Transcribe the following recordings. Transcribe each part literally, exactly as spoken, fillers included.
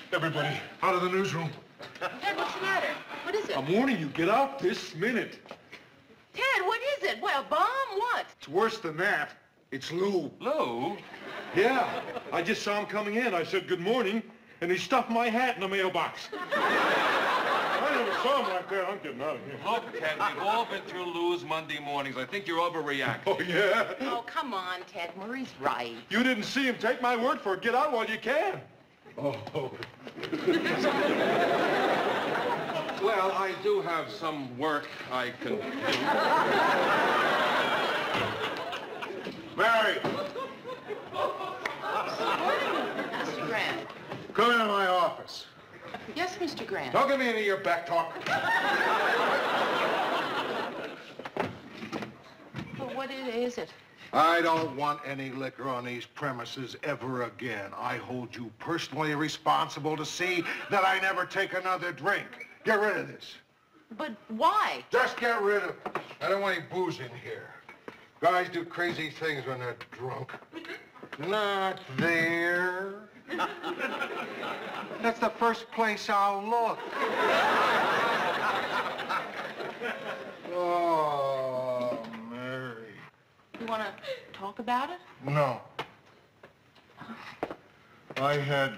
Everybody, out of the newsroom. Ted, what's the matter? What is it? I'm warning you, get out this minute. Ted, what is it? What, a bomb? What? It's worse than that. It's Lou. Lou? Yeah. I just saw him coming in. I said, good morning, and he stuffed my hat in the mailbox. I never saw him like that. I'm getting out of here. Look, Ted, we've all been through Lou's Monday mornings. I think you're overreacting. Oh, yeah? Oh, come on, Ted. Murray's right. You didn't see him. Take my word for it. Get out while you can. Oh. Well, I do have some work I can do. Mary! Mister Grant. Come into my office. Yes, Mister Grant. Don't give me any of your back talk. Well, what is it? I don't want any liquor on these premises ever again. I hold you personally responsible to see that I never take another drink. Get rid of this. But why? Just get rid of it. I don't want any booze in here. Guys do crazy things when they're drunk. Not there. That's the first place I'll look. Oh, Mary. You want to talk about it? No. I had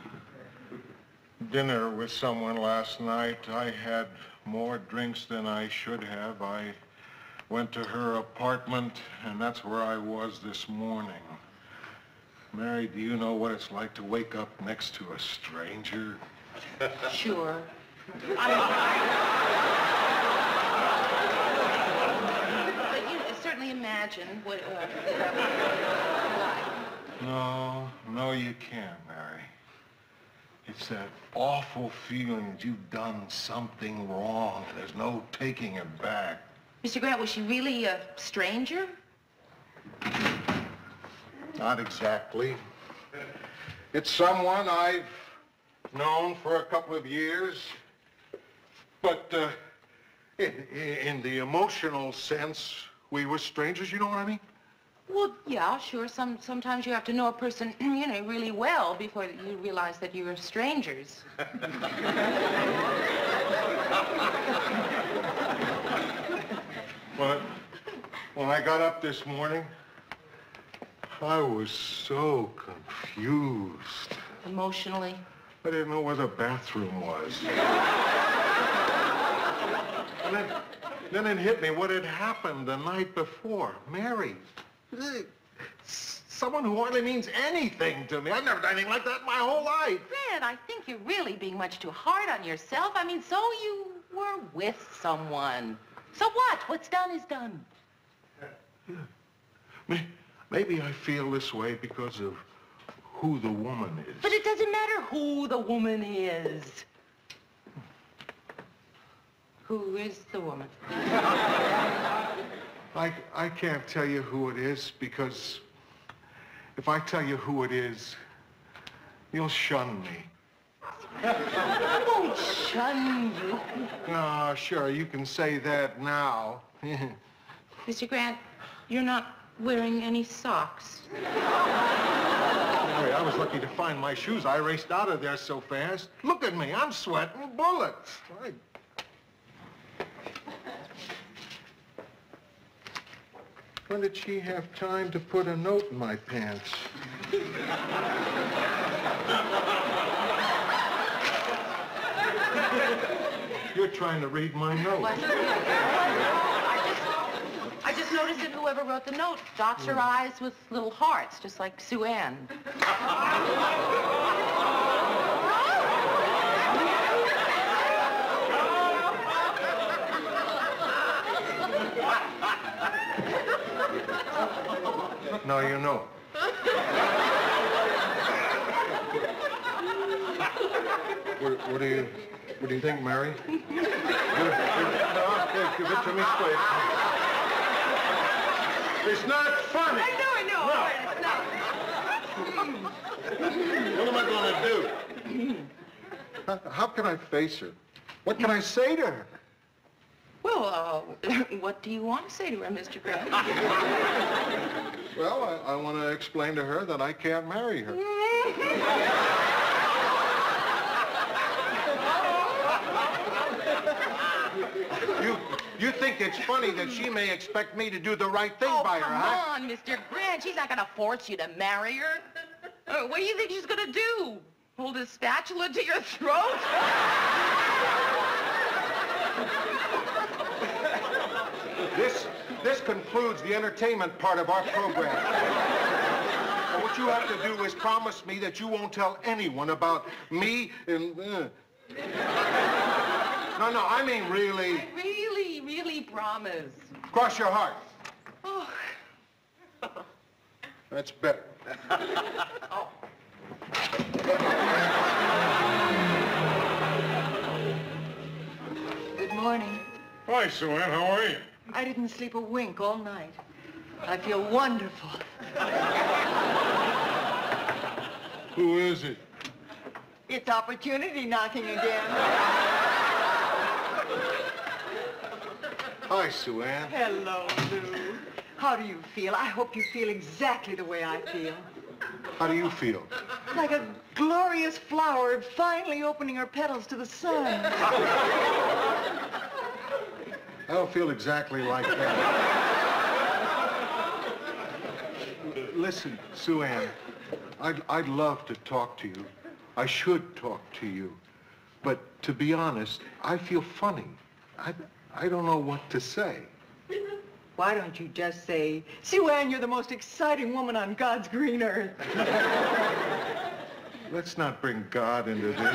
dinner with someone last night. I had more drinks than I should have. I went to her apartment, and that's where I was this morning. Mary, do you know what it's like to wake up next to a stranger? Sure. I... But you certainly imagine what uh, that would be like. No, no, you can't, Mary. It's that awful feeling that you've done something wrong, and there's no taking it back. Mister Grant, was she really a stranger? Not exactly. It's someone I've known for a couple of years. But uh, in, in the emotional sense, we were strangers, you know what I mean? Well, yeah, sure. Some, sometimes you have to know a person, you know, really well before you realize that you're strangers. But when I got up this morning, I was so confused. Emotionally? I didn't know where the bathroom was. And then, then it hit me what had happened the night before. Mary, someone who hardly means anything to me. I've never done anything like that in my whole life. Grant, I think you're really being much too hard on yourself. I mean, so you were with someone. So what? What's done is done. Yeah. Maybe I feel this way because of who the woman is. But it doesn't matter who the woman is. Who is the woman? I, I can't tell you who it is because if I tell you who it is, you'll shun me. I won't shun you. No, sure, you can say that now. Mister Grant, you're not wearing any socks. Mary, I was lucky to find my shoes. I raced out of there so fast. Look at me, I'm sweating bullets. I... When did she have time to put a note in my pants? You're trying to read my note. What? I just, I just noticed that whoever wrote the note dots her eyes with little hearts, just like Sue Ann. Now you know. What, what do you, what do you think, Mary? Give, give, no, give, give it to me straight. It's not funny. I know, I know. No. What am I going to do? How, how can I face her? What can I say to her? Well, uh, what do you want to say to her, Mister Grant? Well, I, I want to explain to her that I can't marry her. You, you think it's funny that she may expect me to do the right thing Oh, by her, huh? come on, Mister Grant. She's not going to force you to marry her. Uh, what do you think she's going to do? Hold a spatula to your throat? This, this concludes the entertainment part of our program. And what you have to do is promise me that you won't tell anyone about me and... Uh. No, no, I mean really... I really, really promise. Cross your heart. Oh. That's better. Oh. Good morning. Hi, Sue Ann. How are you? I didn't sleep a wink all night. I feel wonderful. Who is it? It's opportunity knocking again. Hi, Sue Ann. Hello, Lou. How do you feel? I hope you feel exactly the way I feel. How do you feel? Like a glorious flower finally opening her petals to the sun. I don't feel exactly like that. Listen, Sue Ann, I'd, I'd love to talk to you. I should talk to you. But to be honest, I feel funny. I, I don't know what to say. Why don't you just say, Sue Ann, you're the most exciting woman on God's green earth. Let's not bring God into this.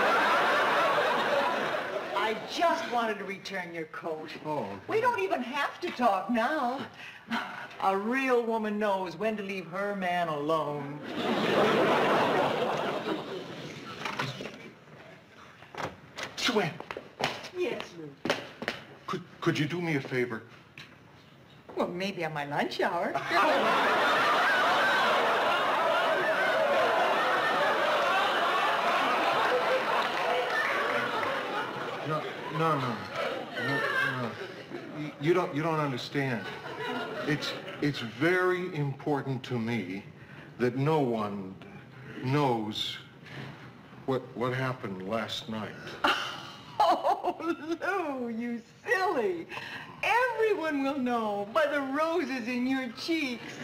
I just wanted to return your coat. Oh. We don't even have to talk now. A real woman knows when to leave her man alone. Sue Ann, Yes, Lou. could, could you do me a favor? Well, maybe on my lunch hour. No, no, no, no, no. You, you don't, you don't understand. It's, it's very important to me that no one knows what, what happened last night. Oh, Lou, you silly. Everyone will know by the roses in your cheeks.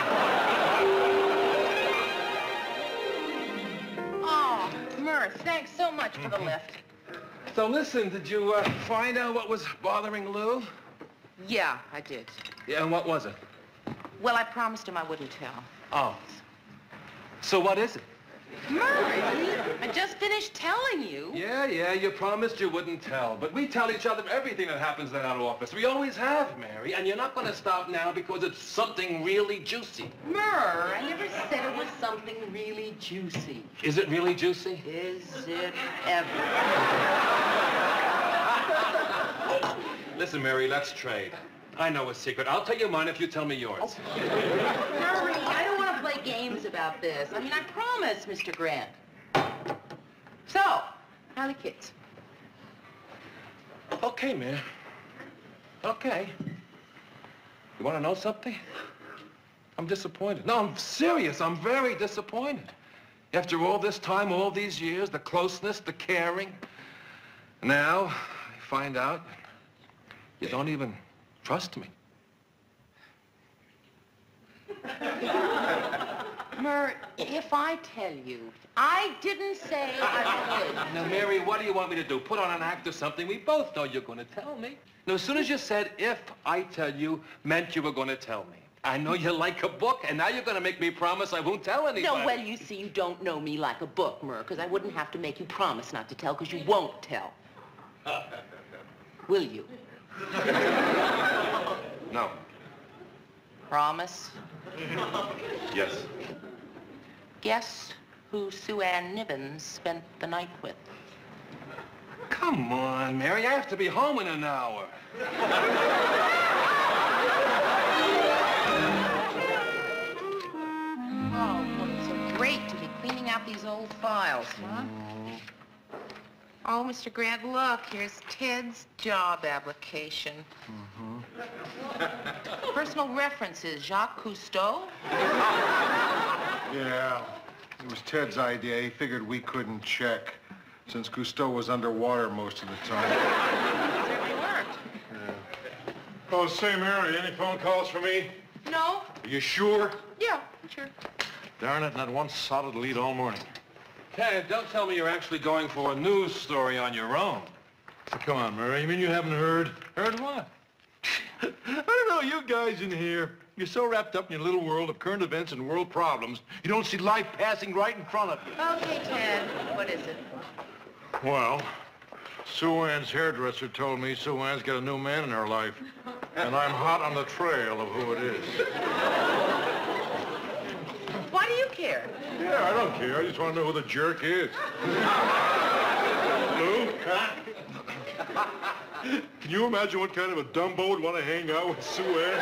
Oh, Murph, thanks so much for the lift. So listen, did you uh, find out what was bothering Lou? Yeah, I did. Yeah, and what was it? Well, I promised him I wouldn't tell. Oh. So what is it? Murray, I just finished telling you. Yeah, yeah, you promised you wouldn't tell. But we tell each other everything that happens in our office. We always have, Mary. And you're not going to stop now because it's something really juicy. Murr, I never said it was something really juicy. Is it really juicy? Is it ever? Listen, Mary, let's trade. I know a secret. I'll tell you mine if you tell me yours. Murray, I don't want to play games about this. I mean, I promised, Mister Grant. So, how are the kids? Okay, man. Okay. You want to know something? I'm disappointed. No, I'm serious. I'm very disappointed. After all this time, all these years, the closeness, the caring, now I find out you don't even trust me. Murr, if I tell you, I didn't say I would. Now, Mary, what do you want me to do? Put on an act or something? We both know you're going to tell me. Now, as soon as you said, if I tell you, meant you were going to tell me. I know you like a book, and now you're going to make me promise I won't tell anybody. No, well, you see, you don't know me like a book, Murr, because I wouldn't have to make you promise not to tell, because you won't tell. Will you? No. Promise? Yes. Guess who Sue Ann Nibbins spent the night with? Come on, Mary. I have to be home in an hour. Oh, well, it's so great to be cleaning out these old files, huh? Oh, Mister Grant, look, here's Ted's job application. Mm-hmm. Personal references, Jacques Cousteau. Yeah, it was Ted's idea. He figured we couldn't check since Cousteau was underwater most of the time. It certainly worked. Oh, say, Mary, any phone calls for me? No? Are you sure? Yeah, sure. Darn it, not one solid lead all morning. Ted, don't tell me you're actually going for a news story on your own. Oh, come on, Murray. You mean you haven't heard? Heard what? I don't know, you guys in here, you're so wrapped up in your little world of current events and world problems, you don't see life passing right in front of you. Okay, Ted. What is it? Well, Sue Ann's hairdresser told me Sue Ann's got a new man in her life, and I'm hot on the trail of who it is. Why do you care? Yeah, I don't care. I just want to know who the jerk is. Lou? Can you imagine what kind of a dumbo would want to hang out with Sue Ann?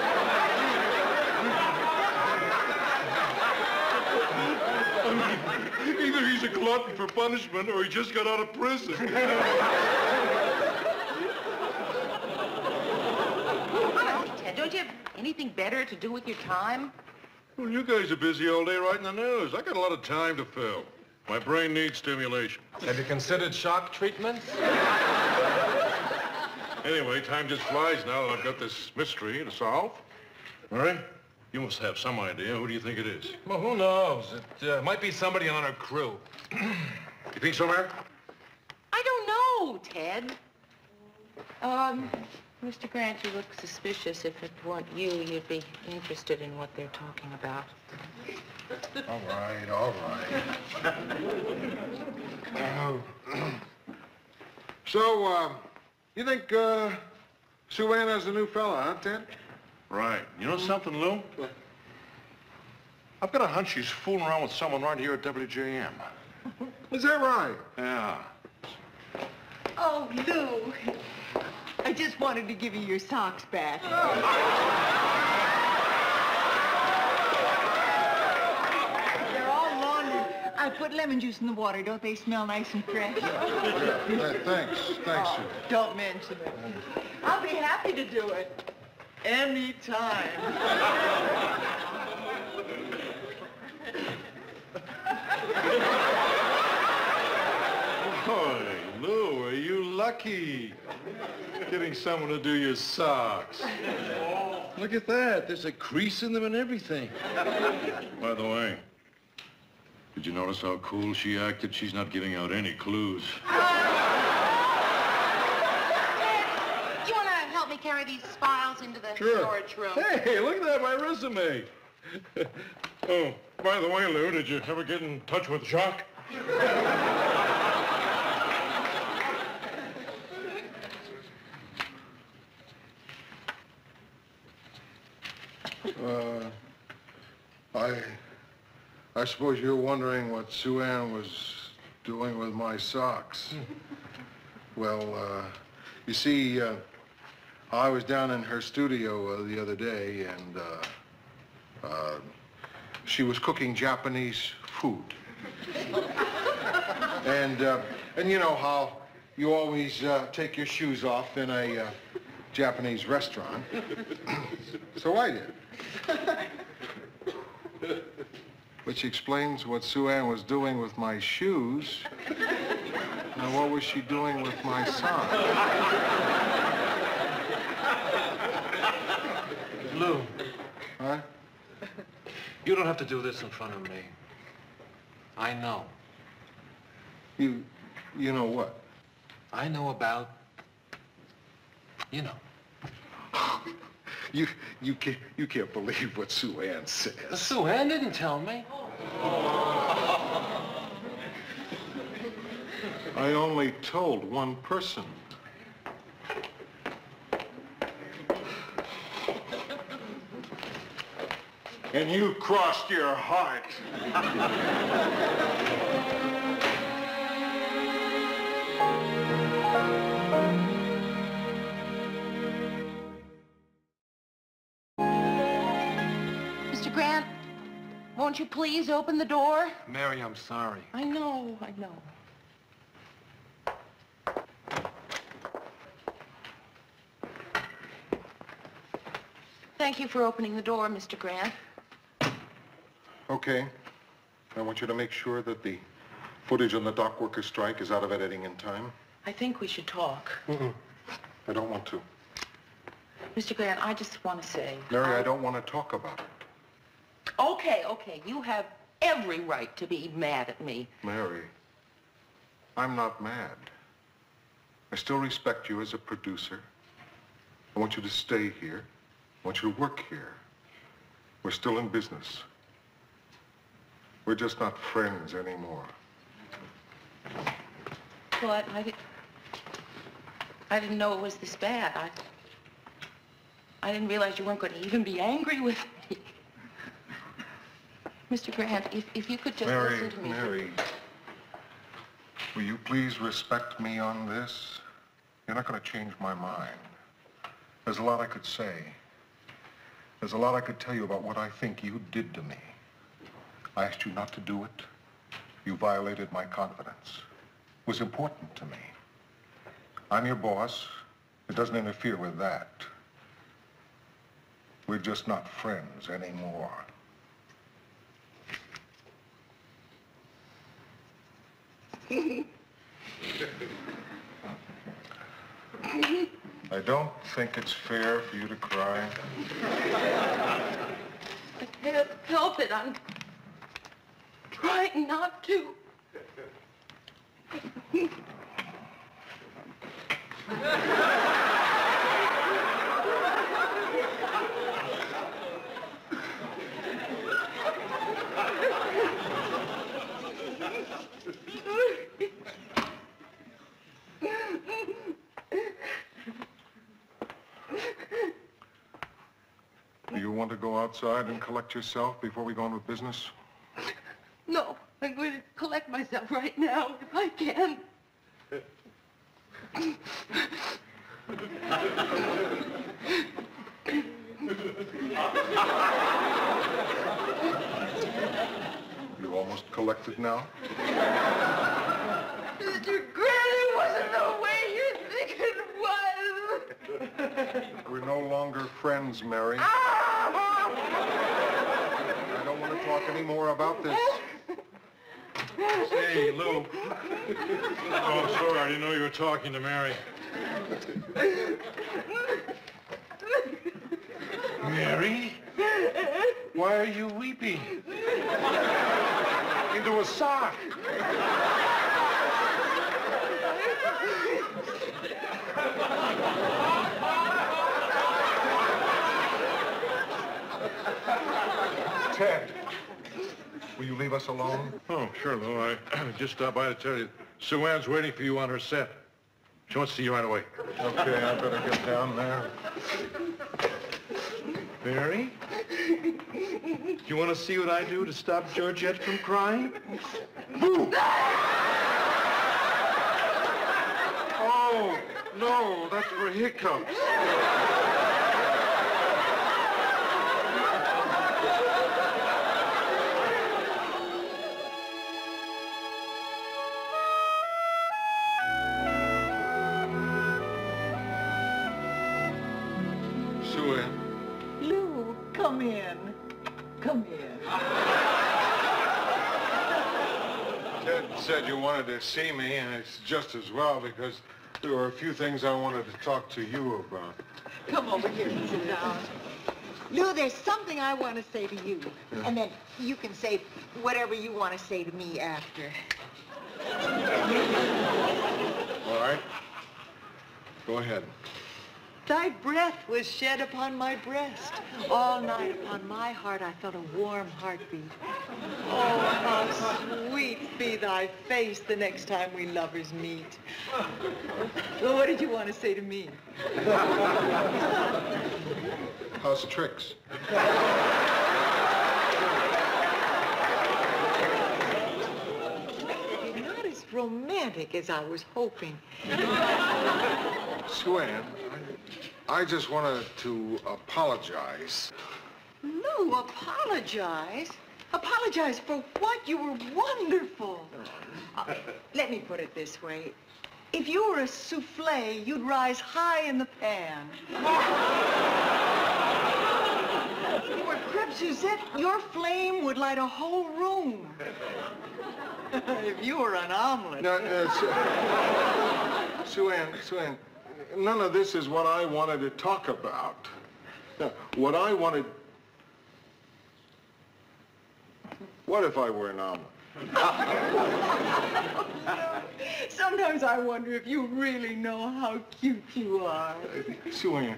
I mean, either he's a glutton for punishment or he just got out of prison. Honestly, Ted, don't you have anything better to do with your time? Well, you guys are busy all day writing the news. I got a lot of time to fill. My brain needs stimulation. Have you considered shock treatments? Anyway, time just flies now that I've got this mystery to solve. Murray, you must have some idea. Who do you think it is? Well, who knows? It uh, might be somebody on our crew. You think so, Mary? I don't know, Ted. Um, Mister Grant, you look suspicious. If it weren't you, you'd be interested in what they're talking about. All right, all right. Uh, so, uh, you think uh, Sue Ann has a new fella, huh, Ted? Right. You know something, Lou? I've got a hunch she's fooling around with someone right here at W J M. Is that right? Yeah. Oh, Lou. I just wanted to give you your socks back. They're all laundered. I put lemon juice in the water. Don't they smell nice and fresh? Yeah, th- thanks, thanks, Oh, Sue. don't mention it. I'll be happy to do it. Anytime. Boy, Lou, are you lucky? Getting someone to do your socks. Look at that. There's a crease in them and everything. By the way, did you notice how cool she acted? She's not giving out any clues. You want to help me carry these files into the Sure. storage room? Hey, look at that, my resume. Oh, by the way, Lou, did you ever get in touch with Jacques? Uh, I, I suppose you're wondering what Sue Ann was doing with my socks. Well, uh, you see, uh, I was down in her studio uh, the other day, and uh, uh, she was cooking Japanese food. and, uh, and you know how you always uh, take your shoes off in a uh, Japanese restaurant. So I did. Which explains what Sue Ann was doing with my shoes. Now, what was she doing with my socks? Lou, Huh? you don't have to do this in front of me. I know. You, you know what? I know about, you know. You, you can't, you can't believe what Sue Ann says. Sue Ann didn't tell me. I only told one person. And you crossed your heart. Mister Grant, won't you please open the door? Mary, I'm sorry. I know, I know. Thank you for opening the door, Mister Grant. Okay. I want you to make sure that the footage on the dock worker strike is out of editing in time. I think we should talk. Mm-mm. I don't want to. Mister Grant, I just want to say... Mary, I... I don't want to talk about it. Okay, okay. You have every right to be mad at me. Mary, I'm not mad. I still respect you as a producer. I want you to stay here. I want you to work here. We're still in business. We're just not friends anymore. Well, I, I, did, I didn't know it was this bad. I, I didn't realize you weren't going to even be angry with me. Mister Grant, if, if you could just Mary, listen to me. Mary, will you please respect me on this? You're not going to change my mind. There's a lot I could say. There's a lot I could tell you about what I think you did to me. I asked you not to do it. You violated my confidence. It was important to me. I'm your boss. It doesn't interfere with that. We're just not friends anymore. I don't think it's fair for you to cry. I can't help it. I'm trying not to. Do you want to go outside and collect yourself before we go on with business? No, I'm going to collect myself right now, if I can. You almost collected now? Mister Grant, it wasn't the way you think it was. We're no longer friends, Mary. I don't want to talk any more about this. Hey, Lou. Oh, I'm sorry. I didn't know you were talking to Mary. Mary? Why are you weeping? Into a sock. Ted, will you leave us alone? Oh, sure, Lou. I just stopped by to tell you. Sue Ann's waiting for you on her set. She wants to see you right away. Okay, I better get down there. Mary? Do you want to see what I do to stop Georgette from crying? Boo! Oh, no, that's for hiccups. Sue Ann. Lou, come in. Come in. Ted said you wanted to see me, and it's just as well because there were a few things I wanted to talk to you about. Come over here and sit down. Lou, there's something I want to say to you. Yeah. And then you can say whatever you want to say to me after. All right. Go ahead. Thy breath was shed upon my breast. All night upon my heart I felt a warm heartbeat. Oh, how sweet be thy face the next time we lovers meet. Well, what did you want to say to me? How's tricks? You're not as romantic as I was hoping. Sue Ann, I, I just wanted to apologize. Lou, apologize? Apologize for what? You were wonderful. Uh, let me put it this way. If you were a souffle, you'd rise high in the pan. If you were crepe Suzette, your flame would light a whole room. If you were an omelet. No, no, Sue, Sue Ann, Sue Ann, none of this is what I wanted to talk about. Now, what I wanted... What if I were an omelet? Sometimes I wonder if you really know how cute you are. Sue Ann,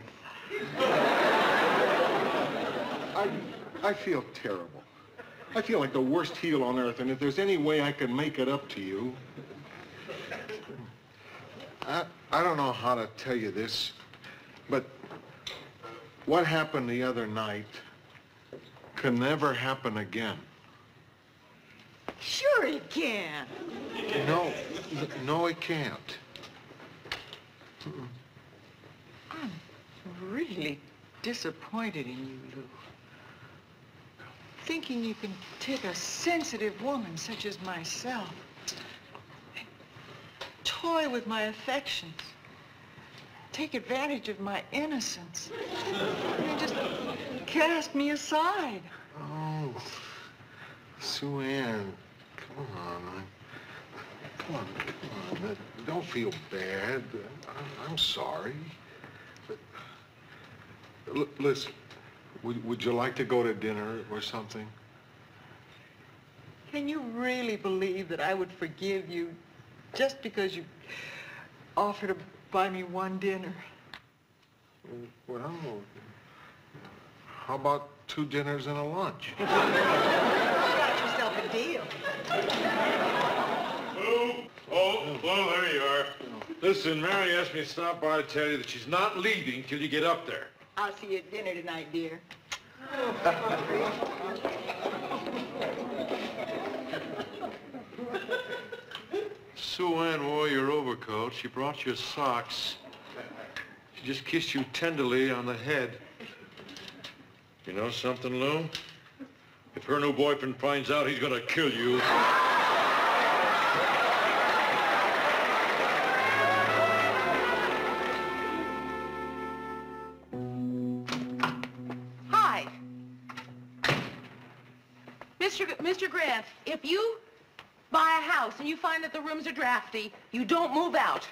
I, I feel terrible. I feel like the worst heel on earth, and if there's any way I can make it up to you... I, I don't know how to tell you this, but what happened the other night can never happen again. Sure it can. No, no, it can't. I'm really disappointed in you, Lou. Thinking you can take a sensitive woman such as myself and toy with my affections, take advantage of my innocence, and just cast me aside. Oh, Sue Ann, come on. Come on, come on. Don't feel bad. I'm, I'm sorry. But, l listen, would, would you like to go to dinner or something? Can you really believe that I would forgive you just because you offered to buy me one dinner? Well, how about two dinners and a lunch? You got yourself a deal. Lou? Oh, well, there you are. Listen, Mary asked me to stop by to tell you that she's not leaving till you get up there. I'll see you at dinner tonight, dear. Sue Ann wore your overcoat. She brought your socks. She just kissed you tenderly on the head. You know something, Lou? If her new boyfriend finds out, he's gonna kill you. Hi. Mister G- Mister Grant, if you buy a house and you find that the rooms are drafty, you don't move out.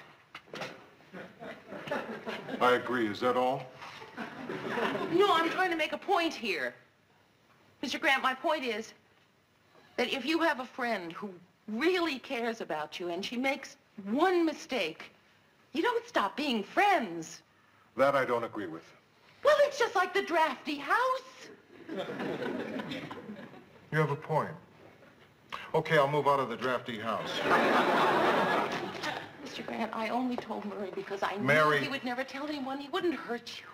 I agree. Is that all? No, I'm trying to make a point here. Mister Grant, my point is that if you have a friend who really cares about you and she makes one mistake, you don't stop being friends. That I don't agree with. Well, it's just like the drafty house. You have a point. Okay, I'll move out of the drafty house. Mister Grant, I only told Murray because I knew Mary. he would never tell anyone. He wouldn't hurt you.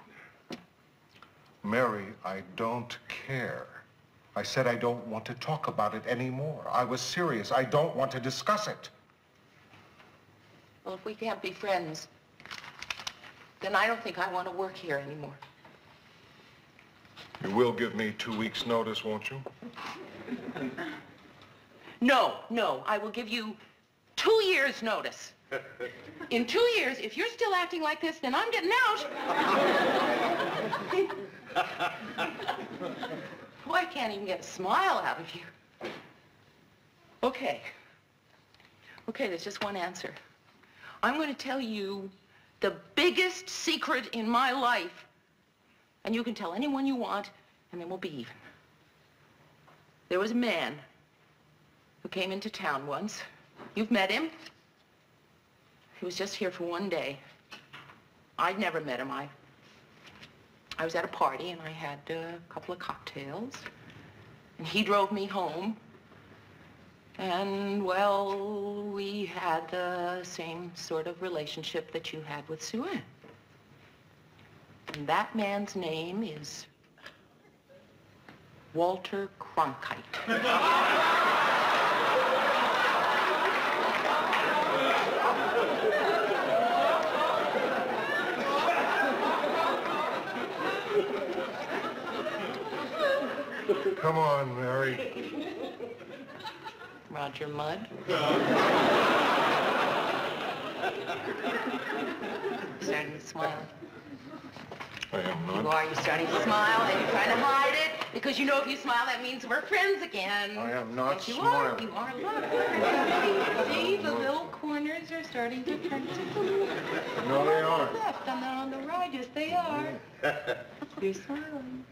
Mary, I don't care. I said I don't want to talk about it anymore. I was serious. I don't want to discuss it. Well, if we can't be friends, then I don't think I want to work here anymore. You will give me two weeks' notice, won't you? No, no, I will give you two years' notice. In two years, if you're still acting like this, then I'm getting out. Boy, I can't even get a smile out of you. Okay. Okay, there's just one answer. I'm going to tell you the biggest secret in my life, and you can tell anyone you want, and then we'll be even. There was a man who came into town once. You've met him. He was just here for one day. I'd never met him. I, I was at a party, and I had a couple of cocktails, and he drove me home. And, well, we had the same sort of relationship that you had with Sue Ann. And that man's name is Walter Cronkite. Come on, Mary. Roger Mudd. Starting to smile. I am You not. are. You're starting to smile, and you're trying to hide it. Because you know if you smile, that means we're friends again. I am not yes, you smiling. are. You are. Look. See, the little corners are starting to turn to blue. No, they aren't. Left, and then on the right, yes, they are. You're smiling.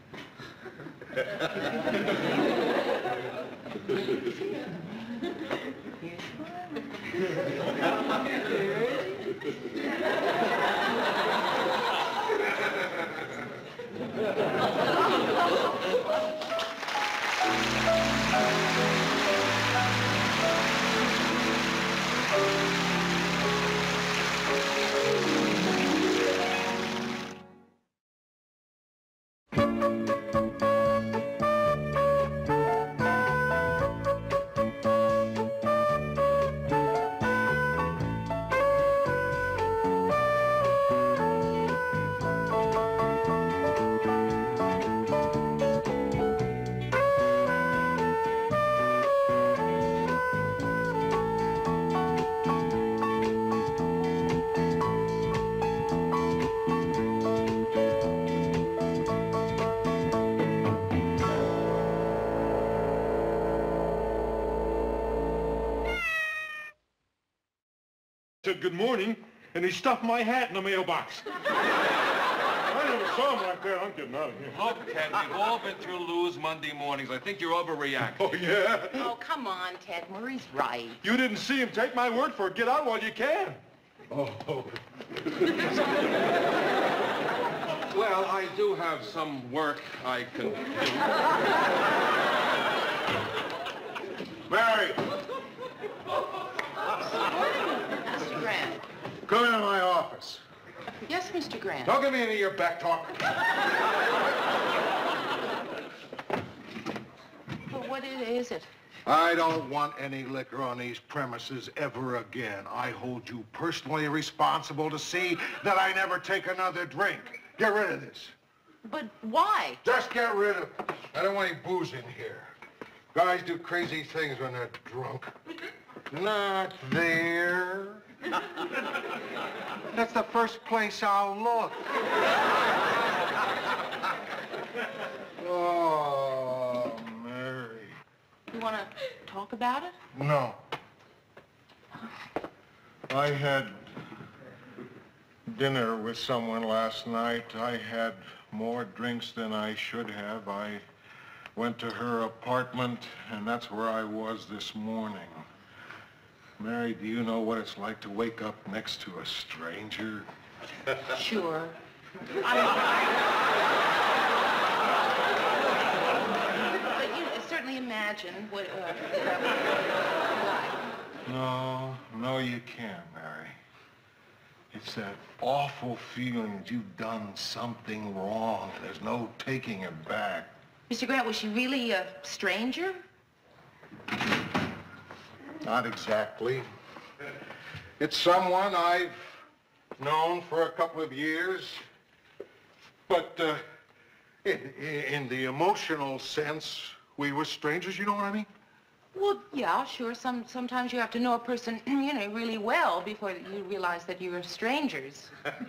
Said good morning, and he stuffed my hat in the mailbox. I never saw him like that. I'm getting out of here. Look, Ted, we've all been through Lou's Monday mornings. I think you're overreacting. Oh, yeah? Oh, come on, Ted. Murray's right. You didn't see him. Take my word for it. Get out while you can. Oh. Well, I do have some work I can do. Mary, Mister Grant. come into my office. Yes, Mister Grant. Don't give me any of your back talk. Well, what is it? I don't want any liquor on these premises ever again. I hold you personally responsible to see that I never take another drink. Get rid of this. But why? Just get rid of it. I don't want any booze in here. Guys do crazy things when they're drunk. Not there. That's the first place I'll look. Oh, Mary. You want to talk about it? No. I had dinner with someone last night. I had more drinks than I should have. I went to her apartment, and that's where I was this morning. Mary, do you know what it's like to wake up next to a stranger? Sure. But you know, certainly imagine what uh, that would be like. No, no, you can't, Mary. It's that awful feeling that you've done something wrong. There's no taking it back. Mister Grant, was she really a stranger? Not exactly. It's someone I've known for a couple of years. But uh, in, in the emotional sense, we were strangers, you know what I mean? Well, yeah, sure. Some, sometimes you have to know a person, you know, really well before you realize that you're strangers.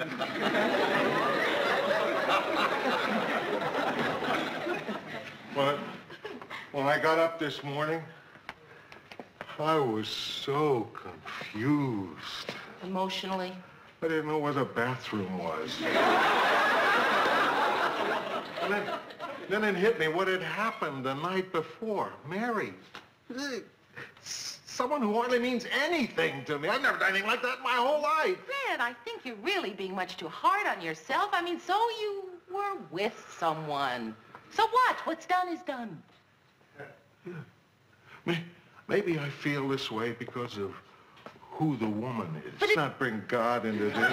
But when I got up this morning, I was so confused. Emotionally? I didn't know where the bathroom was. And then, then it hit me what had happened the night before. Mary, someone who hardly means anything to me. I've never done anything like that in my whole life. Grant, I think you're really being much too hard on yourself. I mean, so you were with someone. So what? What's done is done. Yeah. Maybe I feel this way because of who the woman is. But Let's it... not bring God into this.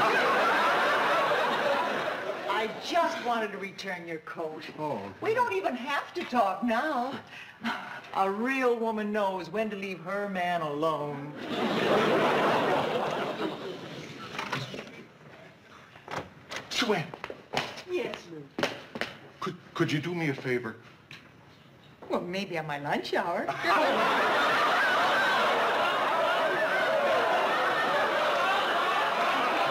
I just wanted to return your coat. Oh. We don't even have to talk now. A real woman knows when to leave her man alone. Sue, Yes, Lou. could, could you do me a favor? Well, maybe on my lunch hour.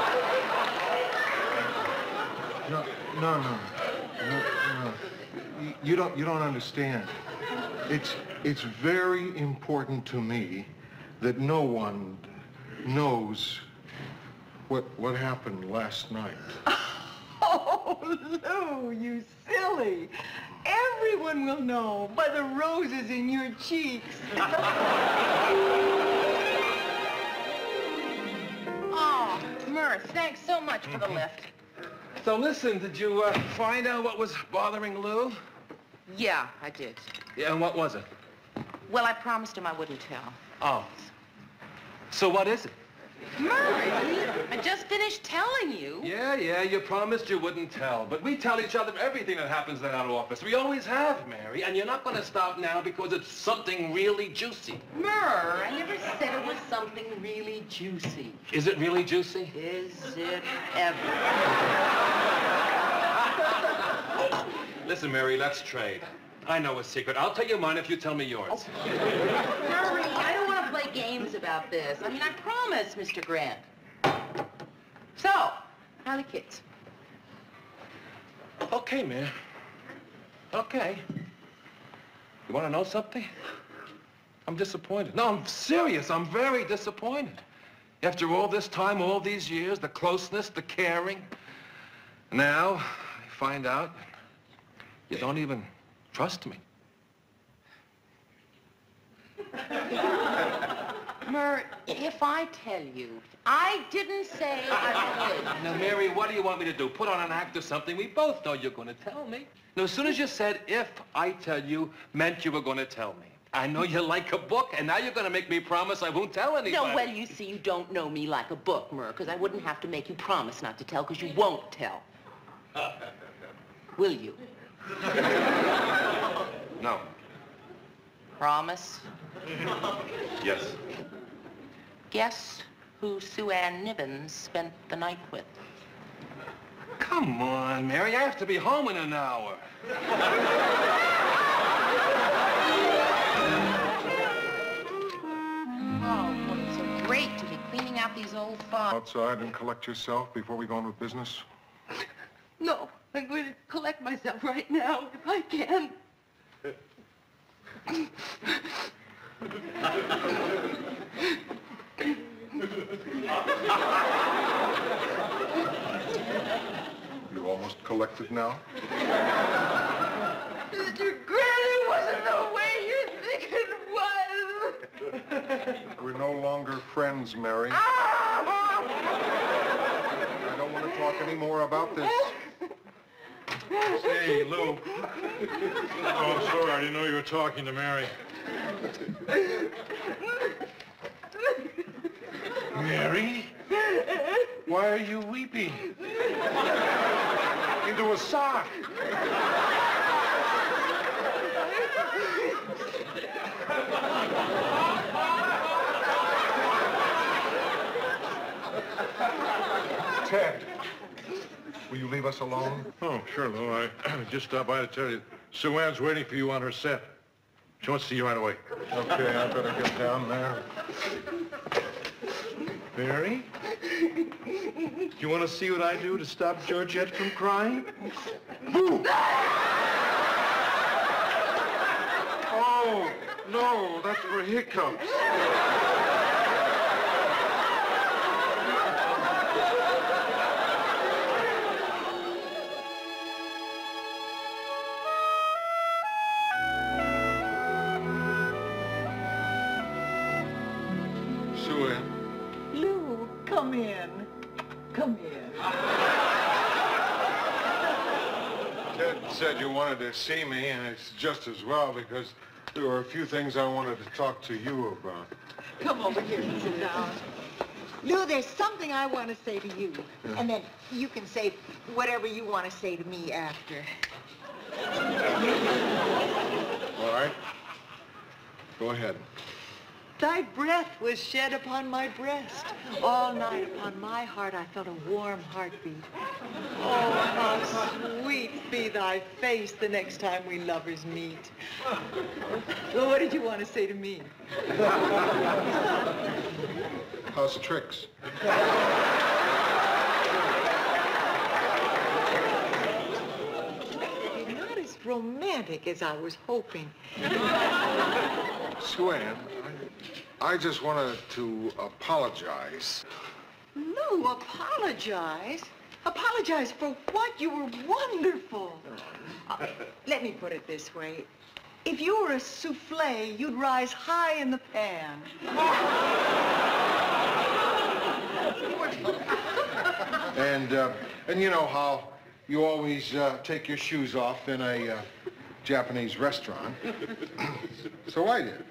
No, no, no. no, no. You, you don't, you don't understand. It's, it's very important to me that no one knows what, what happened last night. Oh, Lou, you silly. Everyone will know by the roses in your cheeks. Oh, Murph, thanks so much for the lift. So listen, did you uh, find out what was bothering Lou? Yeah, I did. Yeah, and what was it? Well, I promised him I wouldn't tell. Oh. So what is it? Murray, I just finished telling you. Yeah, yeah, you promised you wouldn't tell. But we tell each other everything that happens in our office. We always have, Mary. And you're not going to stop now because it's something really juicy. Murr, I never said it was something really juicy. Is it really juicy? Is it ever? Listen, Mary, let's trade. I know a secret. I'll tell you mine if you tell me yours. Murray, I don't want to play games about this. I mean, I promised, Mister Grant. So, how are the kids? Okay, man. Okay. You want to know something? I'm disappointed. No, I'm serious. I'm very disappointed. After all this time, all these years, the closeness, the caring, now I find out you don't even trust me. Murr, if I tell you, I didn't say I would. Now, Mary, what do you want me to do? Put on an act or something? We both know you're going to tell me. Now, as soon as you said, if I tell you, meant you were going to tell me. I know you like a book, and now you're going to make me promise I won't tell anybody. No, well, you see, you don't know me like a book, Murr, because I wouldn't have to make you promise not to tell, because you won't tell. Will you? No. Promise? Yes. Guess who Sue Ann Nibbins spent the night with? Come on, Mary. I have to be home in an hour. Oh, boy, it's so great to be cleaning out these old files. Outside and collect yourself before we go on with business? No, I'm going to collect myself right now, if I can. You almost collected now? Mister Grant, it wasn't the way you think it was. We're no longer friends, Mary. I don't want to talk any more about this. Hey, Lou. Oh, I'm sorry. I didn't know you were talking to Mary. Mary? Why are you weeping? Into a sock. Ted, will you leave us alone? Oh, sure, Lou. I just stopped by to tell you. Sue Ann's waiting for you on her set. She wants to see you right away. Okay, I better get down there. Mary? Do you want to see what I do to stop Georgette from crying? Boo! Oh, no, that's for hiccups. Sue Ann. Lou, come in. Come in. Ted said you wanted to see me, and it's just as well because there were a few things I wanted to talk to you about. Come over here and sit down. Lou, there's something I want to say to you. Yeah. And then you can say whatever you want to say to me after. All right? Go ahead. Thy breath was shed upon my breast. All night upon my heart I felt a warm heartbeat. Oh, how sweet be thy face the next time we lovers meet. Well, what did you want to say to me? How's tricks? You're not as romantic as I was hoping. Sue Ann, I, I just wanted to apologize. Lou, apologize? Apologize for what? You were wonderful. Uh, let me put it this way. If you were a souffle, you'd rise high in the pan. And, uh, and you know how you always uh, take your shoes off in a uh, Japanese restaurant. So I did.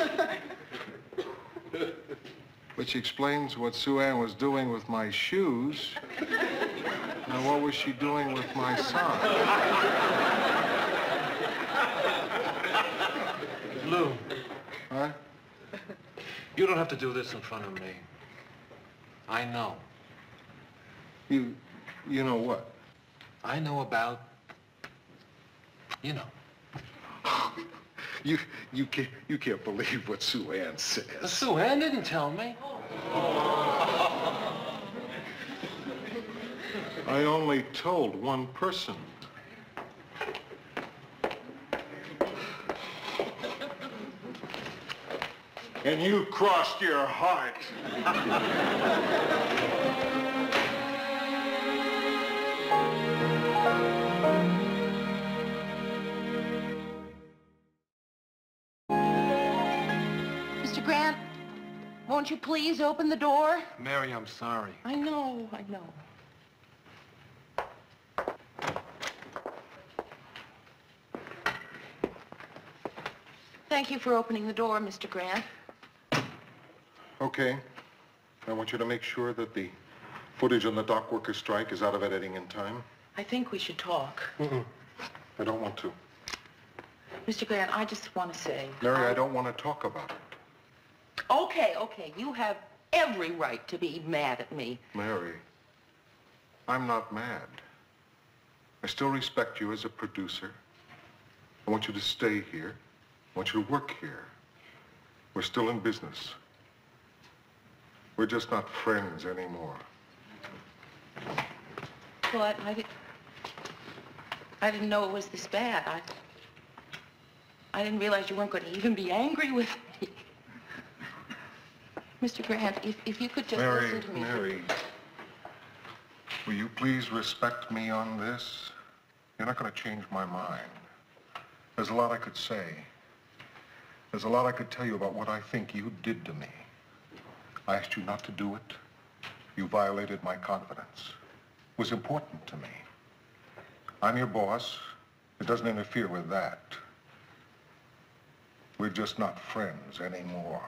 Which explains what Sue Ann was doing with my shoes. And what was she doing with my socks? Lou, Huh? you don't have to do this in front of me. I know. You, you know what? I know about, you know. You, you can't, you can't believe what Sue Ann says. Sue Ann didn't tell me. I only told one person. And you crossed your heart. Mister Grant, won't you please open the door? Mary, I'm sorry. I know, I know. Thank you for opening the door, Mister Grant. Okay. I want you to make sure that the footage on the dock worker strike is out of editing in time. I think we should talk. Mm-mm. I don't want to. Mister Grant, I just want to say... Mary, I don't want to talk about it. Okay, okay, you have every right to be mad at me. Mary, I'm not mad. I still respect you as a producer. I want you to stay here. I want you to work here. We're still in business. We're just not friends anymore. Well, I, I, did, I didn't know it was this bad. I, I didn't realize you weren't going to even be angry with me. Mister Grant, if, if you could just Mary, listen to me. Mary, will you please respect me on this? You're not going to change my mind. There's a lot I could say. There's a lot I could tell you about what I think you did to me. I asked you not to do it. You violated my confidence. It was important to me. I'm your boss. It doesn't interfere with that. We're just not friends anymore.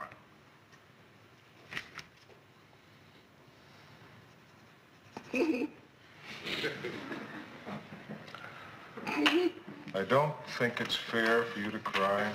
I don't think it's fair for you to cry.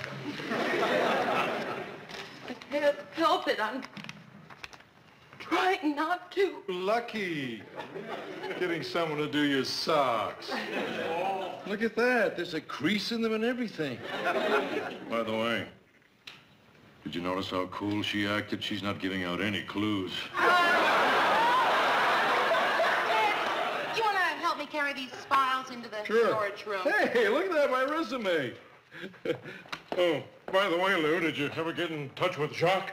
I can't help it. I'm trying not to. Lucky. Getting someone to do your socks. Look at that. There's a crease in them and everything. By the way, did you notice how cool she acted? She's not giving out any clues. You want to help me carry these files into the Sure. storage room? Hey, look at that, my resume. Oh, by the way, Lou, did you ever get in touch with Jacques?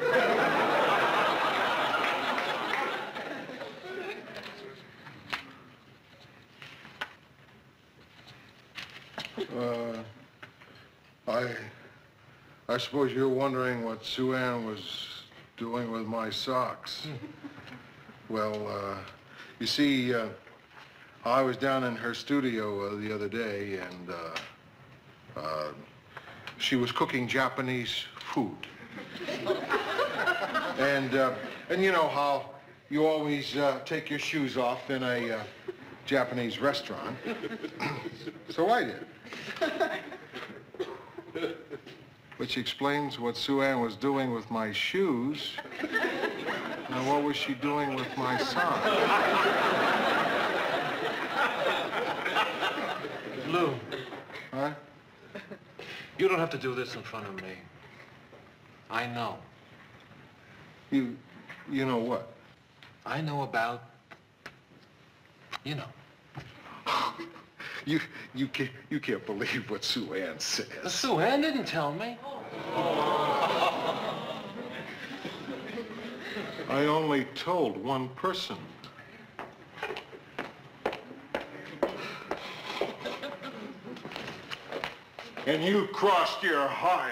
Uh, I, I suppose you're wondering what Sue Ann was doing with my socks. Well, uh, you see, uh, I was down in her studio uh, the other day, and uh, uh, she was cooking Japanese food. and, uh, and you know how you always uh, take your shoes off in a uh, Japanese restaurant. So I did. Which explains what Sue Ann was doing with my shoes. And what was she doing with my socks? Lou, Huh? you don't have to do this in front of me. I know. You, you know what? I know about, you know. You, you, can't, you can't believe what Sue Ann says. Sue Ann didn't tell me. I only told one person. And you crossed your heart.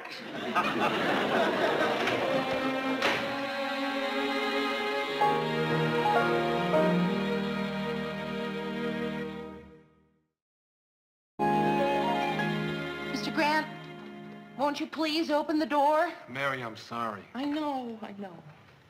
Mister Grant, won't you please open the door? Mary, I'm sorry. I know, I know.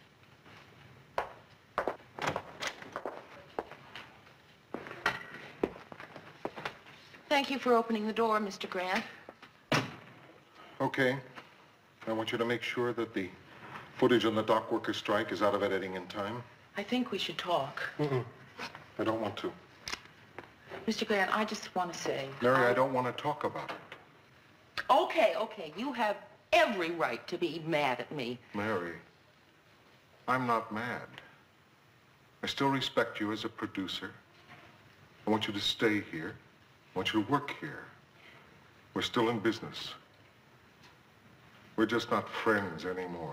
Thank you for opening the door, Mister Grant. Okay. I want you to make sure that the footage on the dock worker strike is out of editing in time. I think we should talk. Mm-mm. I don't want to. Mister Grant, I just want to say... Mary, I don't want to talk about it. Okay, okay. You have every right to be mad at me. Mary, I'm not mad. I still respect you as a producer. I want you to stay here. I want you to work here. We're still in business. We're just not friends anymore.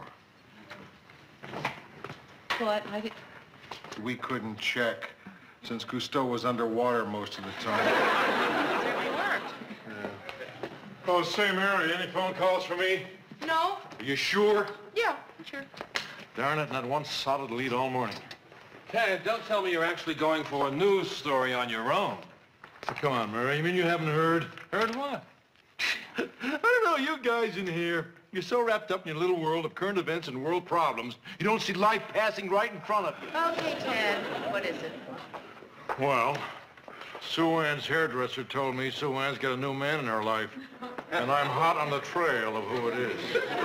What? I did... We couldn't check since Cousteau was underwater most of the time. It certainly worked. Yeah. Oh, say, Mary, any phone calls for me? No? Are you sure? Yeah, sure. Darn it, not one solid lead all morning. Ted, don't tell me you're actually going for a news story on your own. So come on, Mary. You mean you haven't heard? Heard what? I don't know, you guys in here, you're so wrapped up in your little world of current events and world problems, you don't see life passing right in front of you. Okay, Ted. What is it? Well, Sue Ann's hairdresser told me Sue Ann's got a new man in her life, and I'm hot on the trail of who it is.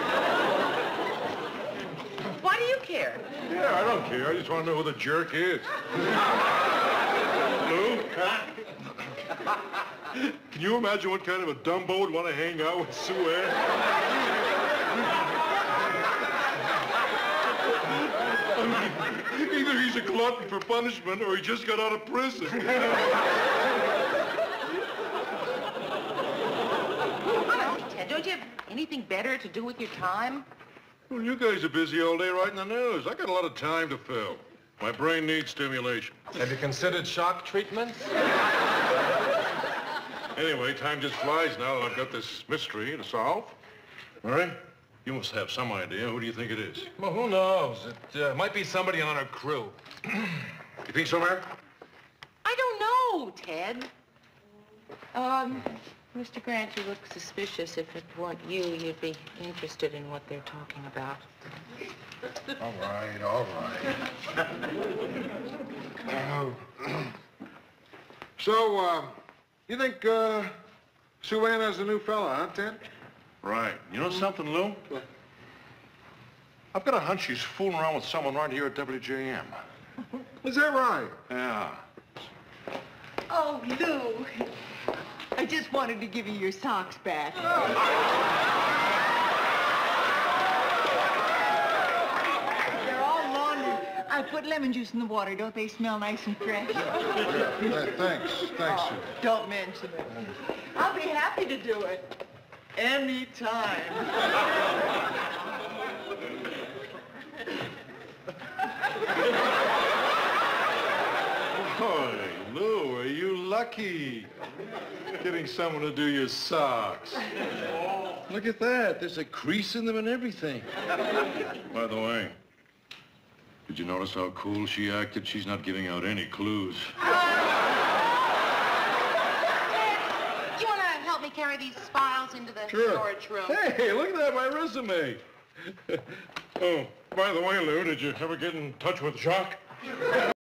Why do you care? Yeah, I don't care. I just want to know who the jerk is. Lou? Can you imagine what kind of a Dumbo would want to hang out with Sue Ann? I mean, either he's a glutton for punishment or he just got out of prison. Ted, don't you have anything better to do with your time? Well, you guys are busy all day writing the news. I got a lot of time to fill. My brain needs stimulation. Have you considered shock treatments? Anyway, time just flies now that I've got this mystery to solve. Mary, you must have some idea. Who do you think it is? Well, who knows? It uh, might be somebody on our crew. You think so, Mary? I don't know, Ted. Um, Mister Grant, you look suspicious. If it weren't you, you'd be interested in what they're talking about. All right, all right. uh, so, uh, you think uh, Sue Ann has a new fella, huh, Ted? Right. You know something, Lou? I've got a hunch she's fooling around with someone right here at W J M. Is that right? Yeah. Oh, Lou, I just wanted to give you your socks back. They're all laundered. I put lemon juice in the water. Don't they smell nice and fresh? Yeah, thanks, thanks. Oh, don't mention it. I'll be happy to do it. Anytime. Boy, Lou, are you lucky? Getting someone to do your socks. Look at that. There's a crease in them and everything. By the way, did you notice how cool she acted? She's not giving out any clues. You want to help me carry these files into the Sure. storage room? Hey, look at that, my resume. Oh, by the way, Lou, did you ever get in touch with Jacques?